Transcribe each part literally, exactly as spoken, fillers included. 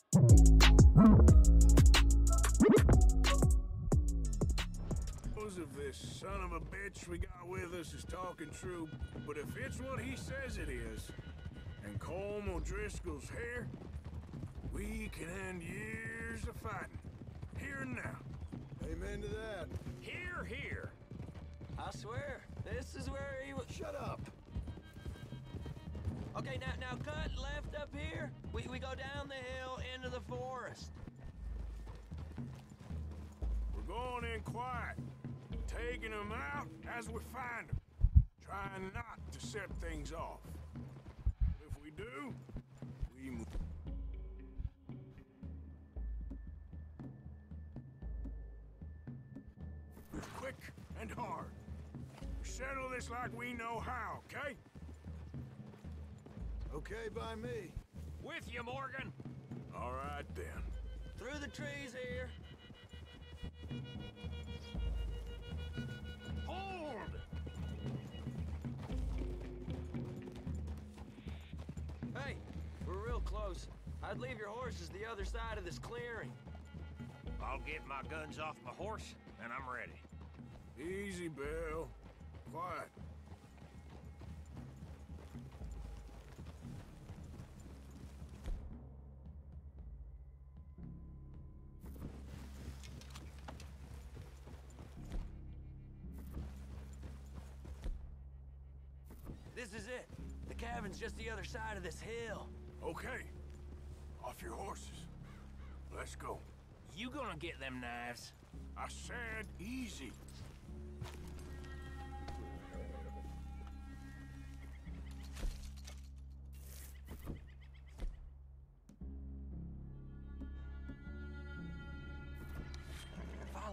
If this son of a bitch we got with us is talking true, but if it's what he says it is, and Colm O'Driscoll's here, we can end years of fighting. Here and now. Amen to that. Here, here. I swear, this is where he was. Shut up. Okay, now, now cut left up here. We, we go down the hill into the forest. We're going in quiet. Taking them out as we find them. Trying not to set things off. If we do, we move. Move quick and hard. We settle this like we know how, okay? Okay by me. With you, Morgan. All right, then. Through the trees here. Hold! Hey, we're real close. I'd leave your horses the other side of this clearing. I'll get my guns off my horse, and I'm ready. Easy, Bill. Quiet. This is it. The cabin's just the other side of this hill. Okay. Off your horses. Let's go. You gonna get them knives? I said easy. Follow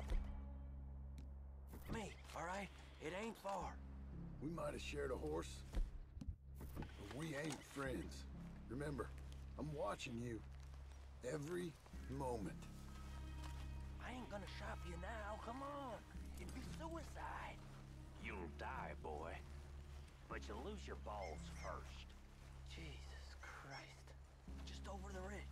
me, all right? It ain't far. We might have shared a horse, but we ain't friends. Remember, I'm watching you every moment. I ain't gonna shop you now, come on. It'd be suicide. You'll die, boy. But you'll lose your balls first. Jesus Christ. Just over the ridge.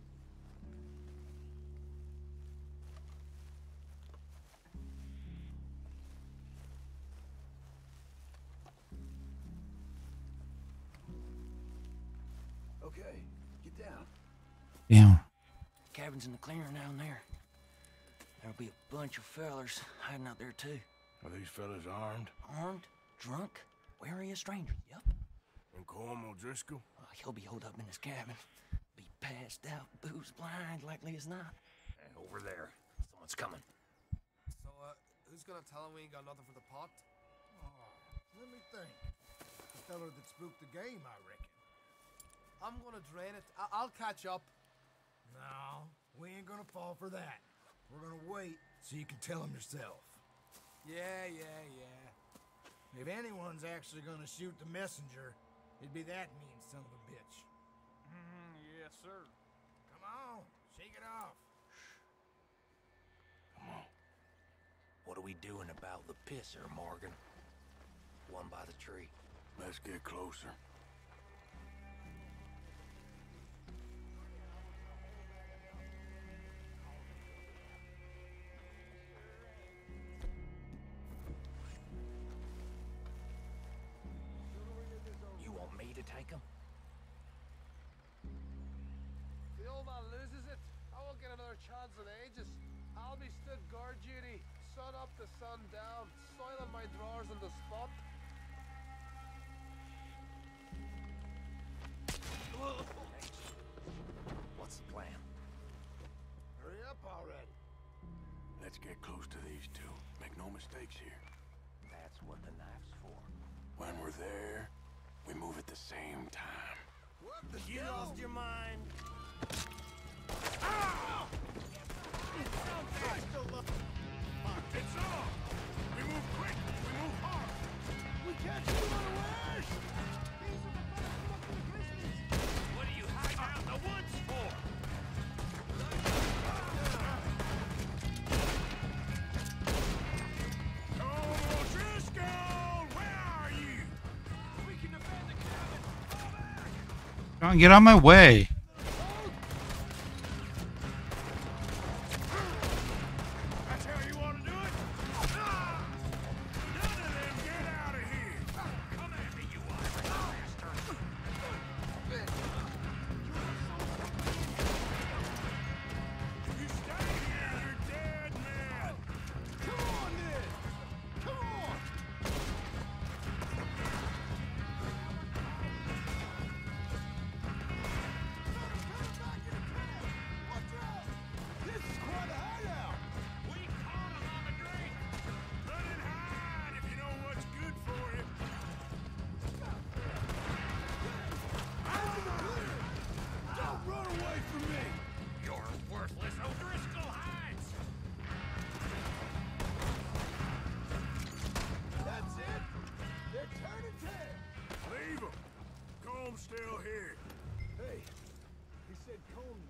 Okay, get down. Damn. Cabin's in the clearing down there. There'll be a bunch of fellers hiding out there too. Are these fellas armed? Armed, drunk, wary of strangers. Yep. And Colm O'Driscoll? Uh, he'll be holed up in his cabin. Be passed out, booze blind, likely as not. And over there, someone's coming. So, uh, who's gonna tell him we ain't got nothing for the pot? Oh, let me think. The feller that spooked the game, I reckon. I'm gonna drain it. I I'll catch up. No, we ain't gonna fall for that. We're gonna wait so you can tell him yourself. Yeah, yeah, yeah. If anyone's actually gonna shoot the messenger, it'd be that mean son of a bitch. Mm, yes, sir. Come on, shake it off. Come on. What are we doing about the pisser, Morgan? One by the tree. Let's get closer. You want me to take him? The old man loses it. I won't get another chance in ages. I'll be stood guard duty, sun up to sun down, soiling my drawers on the spot. What's the plan? Hurry up already. Let's get close to these two. Make no mistakes here. That's what the knife's for. When we're there, we move at the same time. What the You hell? lost your mind. It's on! We move quick! We move hard! We catch you unawares! What are you hiding out in the woods for? Colm O'Driscoll! Where are you? We can defend the cabin. Fall back! John, get out of my way.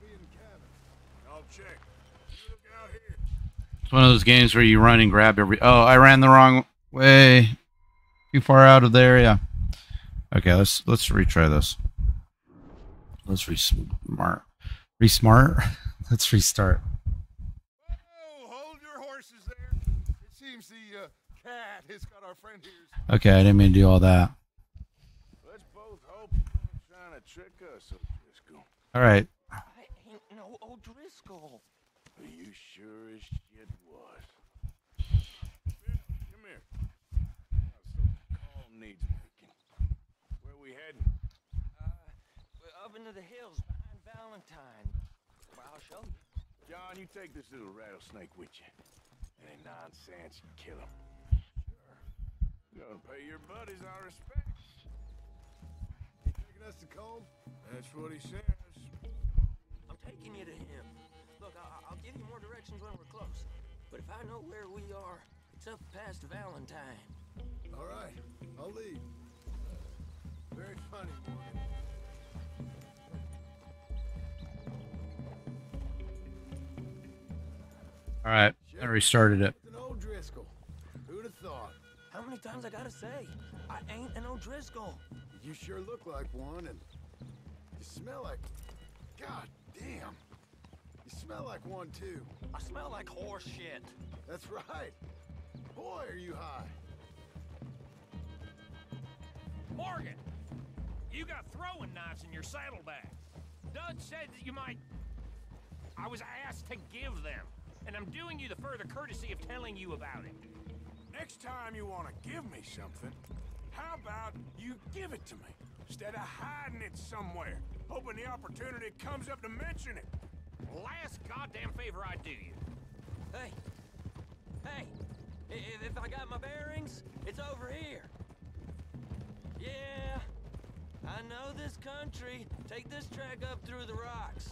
civilian cabin. I'll check. You look out here. It's one of those games where you run and grab every... Oh, I ran the wrong way. Too far out of the area. Okay, let's let's retry this. Let's re-smart. Re-smart? Let's restart. Oh, hold your horses there. It seems the uh, cat has got our friend here's. Okay, I didn't mean to do all that. Let's both hope you're not trying to trick us, O'Driscoll. All right. I ain't no O'Driscoll. You sure as shit was. Bill, come here. So call needs making. Where we heading? Uh, up into the hills behind Valentine. Well, I'll show you. John, you take this little rattlesnake with you. Any nonsense, kill him. Sure. Gonna pay your buddies our respects. You taking us to Colm? That's what he says. I'm taking you to him. Look, I I'll give you more directions when we're close. But if I know where we are, it's up past Valentine. All right, I'll leave. Very funny, Morgan. All right. I restarted it. An O'Driscoll. Who'd have thought? How many times I gotta say? I ain't an O'Driscoll. You sure look like one, and you smell like... God damn. You smell like one, too. I smell like horse shit. That's right. Boy, are you high. Morgan, you got throwing knives in your saddlebag. Dud said that you might... I was asked to give them, and I'm doing you the further courtesy of telling you about it. Next time you want to give me something, how about you give it to me, instead of hiding it somewhere, hoping the opportunity comes up to mention it. Last goddamn favor I do you. Hey, hey, if, if I got my bearings, it's over here. Yeah, I know this country. Take this track up through the rocks.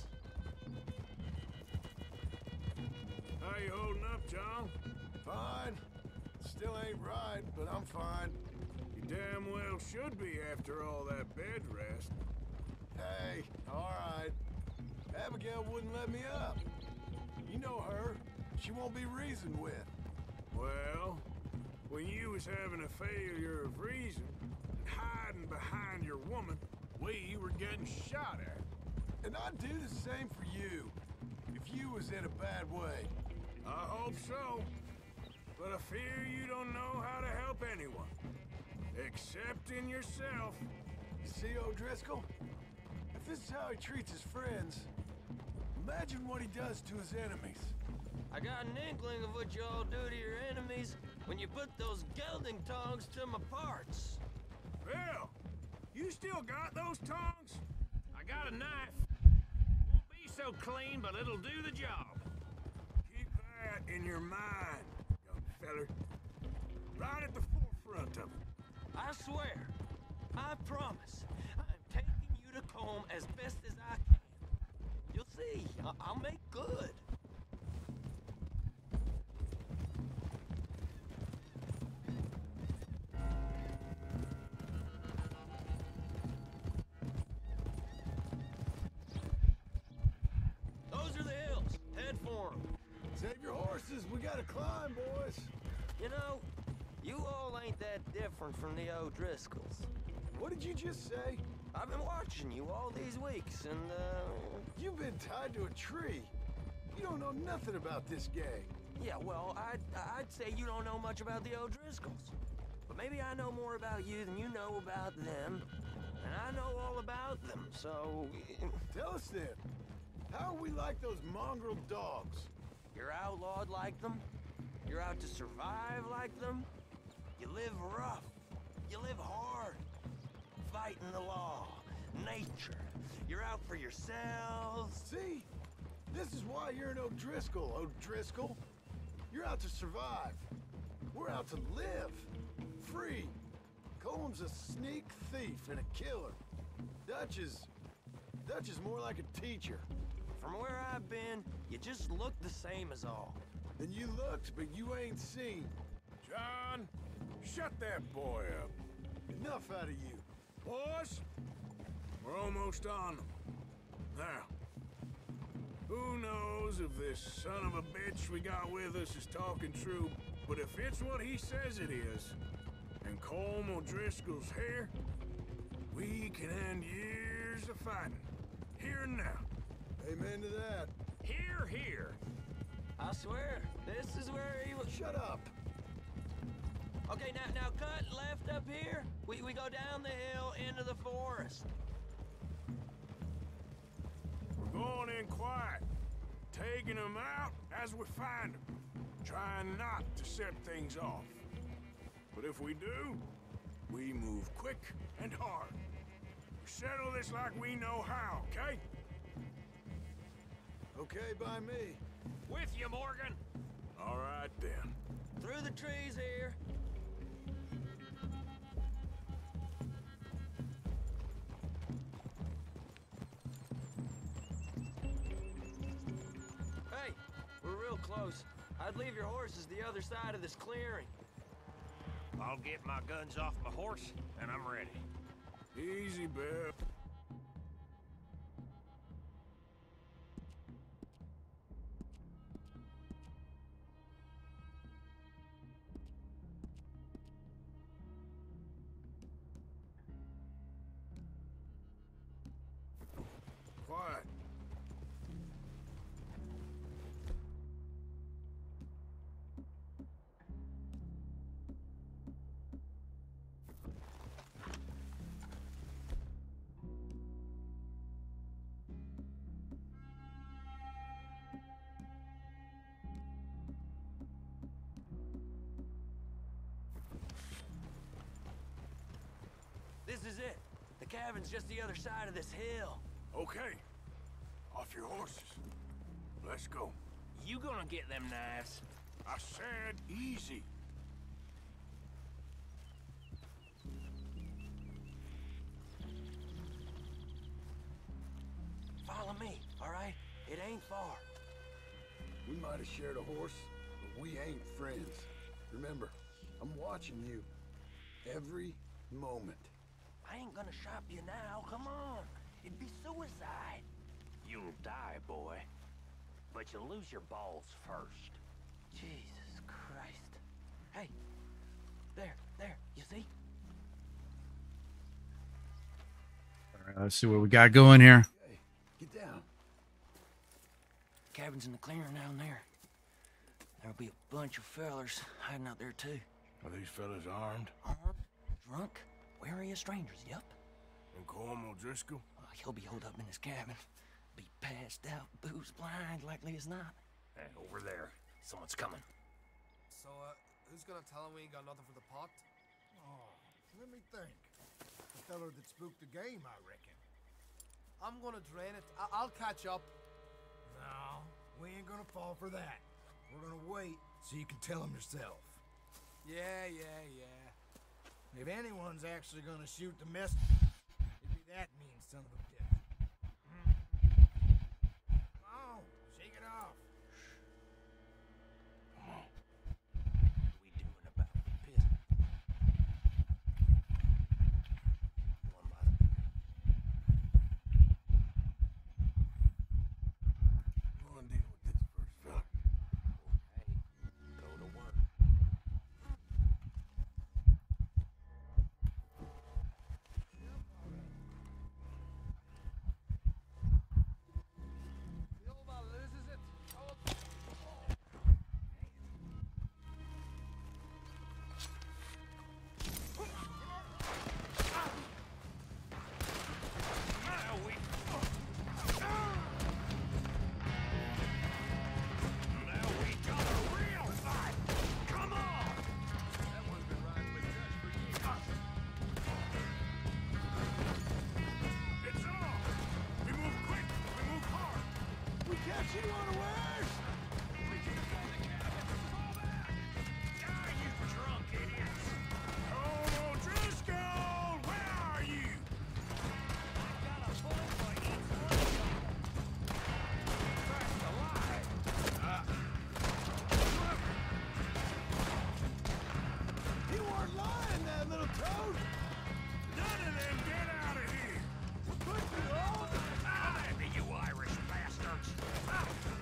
How you holding up, John? Fine. Still ain't right, but I'm fine. You damn well should be after all that bed rest. Hey, all right. Abigail wouldn't let me up. You know her. She won't be reasoned with. Well, when you was having a failure of reason, hiding behind your woman, we were getting shot at. And I'd do the same for you, if you was in a bad way. I hope so. But I fear you don't know how to help anyone. Except in yourself. You see, O'Driscoll? If this is how he treats his friends, imagine what he does to his enemies. I got an inkling of what you all do to your enemies when you put those gelding tongs to my parts. Bill, you still got those tongs? I got a knife. Won't be so clean, but it'll do the job. Keep that in your mind, young feller. Right at the forefront of it. I swear, I promise, I'm taking you to Colm as best as I can. You'll see, I I'll make good. Those are the hills. Head for 'em. Save your horses, we gotta climb, boys. You know, you all ain't that different from the O'Driscolls. What did you just say? I've been watching you all these weeks, and, uh... You've been tied to a tree. You don't know nothing about this gang. yeah, well, I'd, I'd say you don't know much about the O'Driscolls. But maybe I know more about you than you know about them. And I know all about them, so... Tell us then, how are we like those mongrel dogs? You're outlawed like them? You're out to survive like them? You live rough. You live hard. Fighting the law. Nature. You're out for yourselves. See? This is why you're an O'Driscoll, O'Driscoll. You're out to survive. We're out to live. Free. Colm's a sneak thief and a killer. Dutch is... Dutch is more like a teacher. From where I've been, you just look the same as all. And you looked, but you ain't seen. John, shut that boy up. Enough out of you. Boys, we're almost on them. Now, Who knows if this son of a bitch we got with us is talking true, but if it's what he says it is, and Colm O'Driscoll's here, we can end years of fighting, here and now. Amen to that. Here, here. I swear, this is where he was. Shut up. Okay, now, now cut left up here. We, we go down the hill into the forest. We're going in quiet, taking them out as we find them, trying not to set things off. But if we do, we move quick and hard. We settle this like we know how, okay? Okay by me. With you, Morgan. All right, then. Through the trees here. Hey, we're real close. I'd leave your horses the other side of this clearing. I'll get my guns off my horse, and I'm ready. Easy, Bill. Quiet. This is it. The cabin's just the other side of this hill. Okay. Off your horses. Let's go. You gonna get them knives? I said easy. Follow me, all right? It ain't far. We might have shared a horse, but we ain't friends. Remember, I'm watching you. Every moment. I ain't gonna shop you now. Come on. It'd be suicide. You'll die, boy. But you'll lose your balls first. Jesus Christ. Hey. There, there. You see? All right, let's see what we got going here. Hey, get down. Cabin's in the clearing down there. There'll be a bunch of fellers hiding out there, too. Are these fellas armed? Armed, drunk, wary of strangers, yup. And Colm O'Driscoll? Uh, he'll be holed up in his cabin. Be passed out, booze blind, likely as not. Hey, over there. Someone's coming. So, uh, who's gonna tell him we ain't got nothing for the pot? Oh, let me think. The feller that spooked the game, I reckon. I'm gonna drain it. I I'll catch up. No, we ain't gonna fall for that. We're gonna wait so you can tell him yourself. Yeah, yeah, yeah. If anyone's actually gonna shoot the messenger, it'd be that mean son of a bitch. Come on, shake it off. What are we doing about the piss? One by the... Go and deal with this first, fella. Hey, go to work. Silva loses it. Oh, Now we... Now we got a real fight! Come on! that one's been riding with Dutch for years. It's on! We move quick! We move hard! We catch you unawares! Ah, you drunk idiots! Colm O'Driscoll! Where are you? Got a bullet for each one of you. First alive. You weren't lying, that little toad! None of them get out of here! We're putting you on! Ah, you Irish bastards! Ah,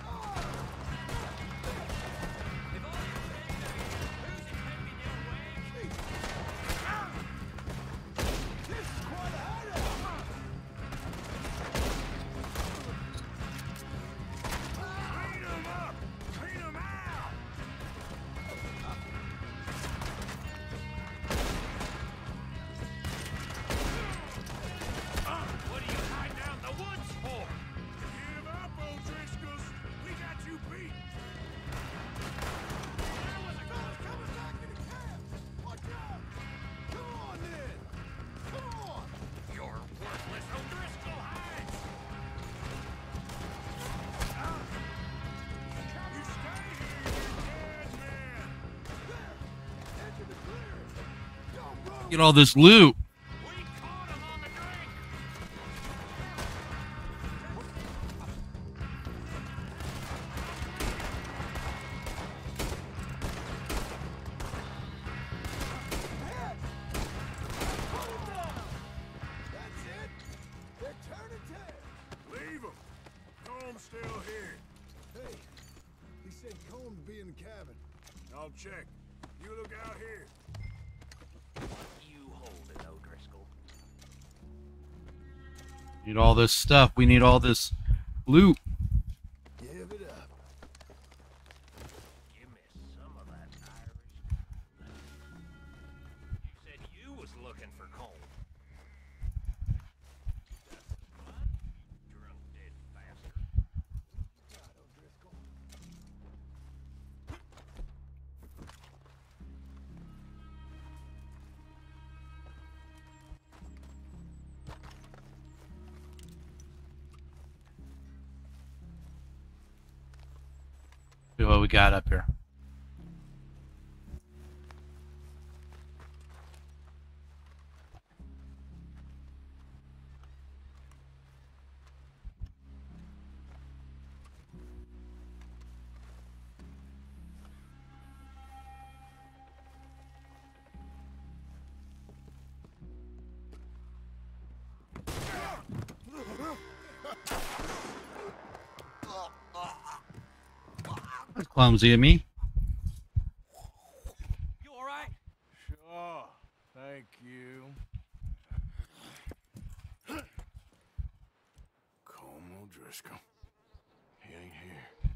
Get all this loot. We caught him on the drink. That's it. They're turning tail. Leave him. Comb's still here. Hey, he said Colm be in the cabin. I'll check. You look out here. You hold it, O'Driscoll. Need all this stuff. We need all this loot. Give it up. Give me some of that Irish. You said you was looking for Cole. What? Drunk dead bastard. God, O'Driscoll. See what we got up here. That's clumsy of me. You all right? Sure. Thank you. Colm O'Driscoll. He ain't here.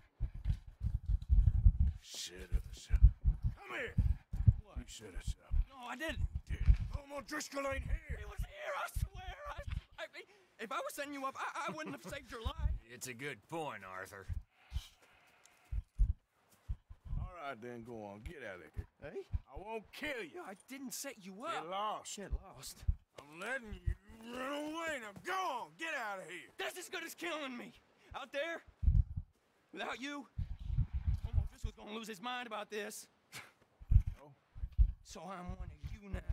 Set us up. Come here. What? You set us up. No, I didn't. Did. Colm O'Driscoll ain't here. He was here, I swear. I, I mean, if I was setting you up, I, I wouldn't have saved your life. It's a good point, Arthur. All right, then go on. Get out of here. Hey? I won't kill you. I didn't set you Get up. lost. Get lost. I'm letting you run away. Now go on. Get out of here. That's as good as killing me. Out there, without you, Homo Driscoll's gonna lose his mind about this. Oh. So I'm one of you now.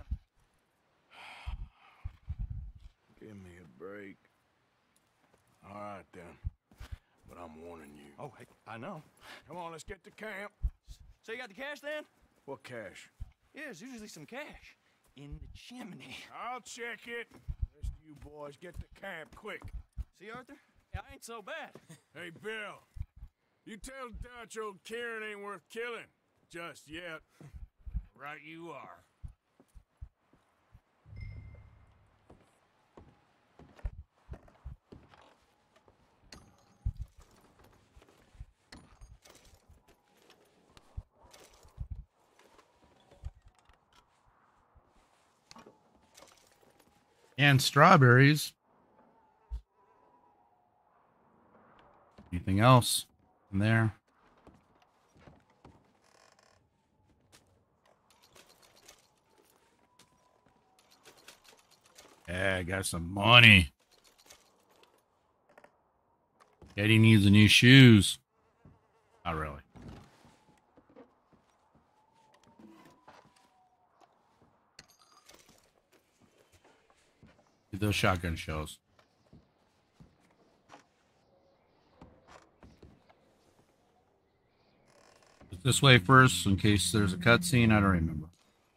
Give me a break. All right, then. But I'm warning you. Oh, hey, I know. Come on, let's get to camp. So you got the cash then? What cash? Yeah, there's usually some cash in the chimney. I'll check it. Rest of you boys, get to camp quick. See, Arthur? Yeah, I ain't so bad. Hey, Bill. You tell Dutch old Kieran ain't worth killing. Just yet. Right you are. And strawberries. Anything else in there? Yeah, I got some money. Eddie needs the new shoes. Not really. Get those shotgun shells. This way first, in case there's a cutscene. I don't remember.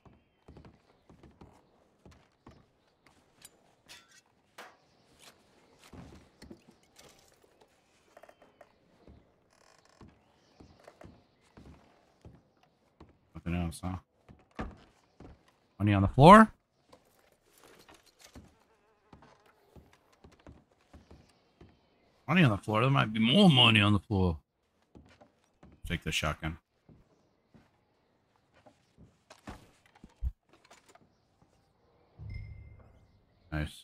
Nothing else, huh? Money on the floor? Money on the floor? There might be more money on the floor. Take the shotgun. Nice.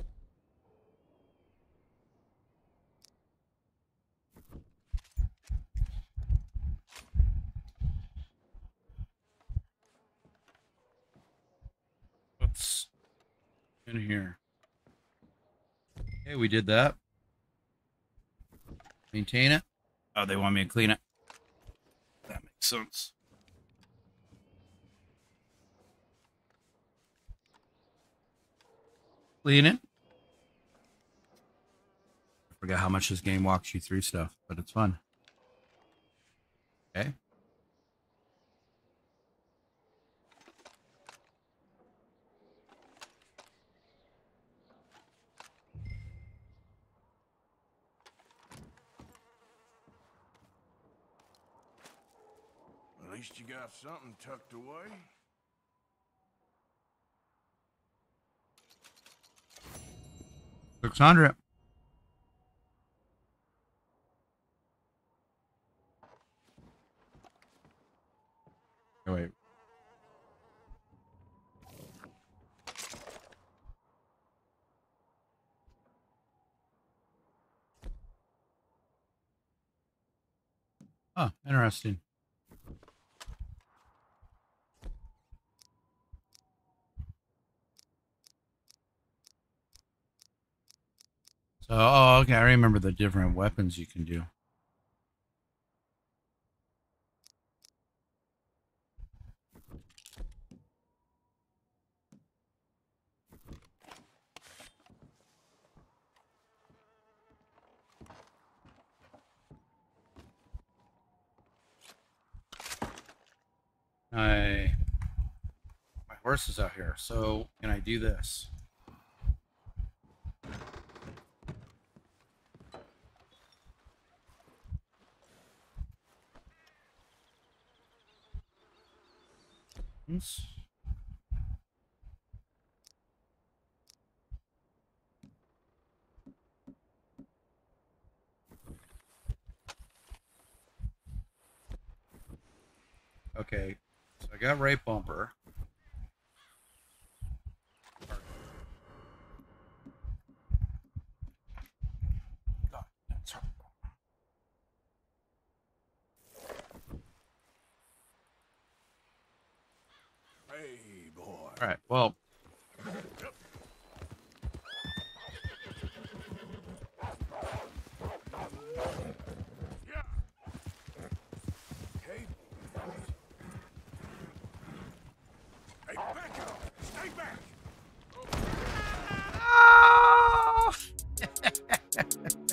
What's in here? Okay, we did that. Maintain it. Oh, they want me to clean it. That makes sense. Clean it. I forgot how much this game walks you through stuff, but it's fun. Okay. At least you got something tucked away. Six hundred. Oh, wait. Oh, interesting. So, oh, okay. I remember the different weapons you can do. I, my horse is out here, so can I do this? Oops. Okay, so I got right bumper. God, that's hard. Hey, boy. All right, well. Yeah. Okay. Hey, back up. Stay back. Oh!